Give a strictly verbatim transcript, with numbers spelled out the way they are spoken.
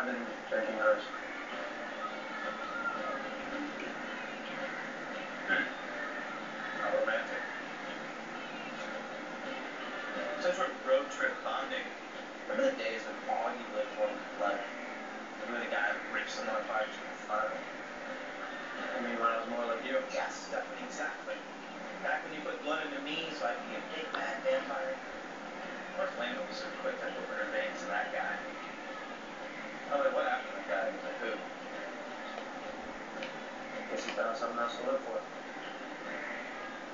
I've been drinking hers. Hmm. How romantic. Some sort of road trip bonding. Remember the days when all you lived for was blood? Remember the guy who ripped someone apart just for fun? I mean, when I was more like you? Yes, definitely, exactly. Back when you put blood into me so I could be a big bad vampire. What if Lana was so quick to open her veins to that guy? Oh, wait, what happened to that guy? He was like, who? Guess he found something else to live for.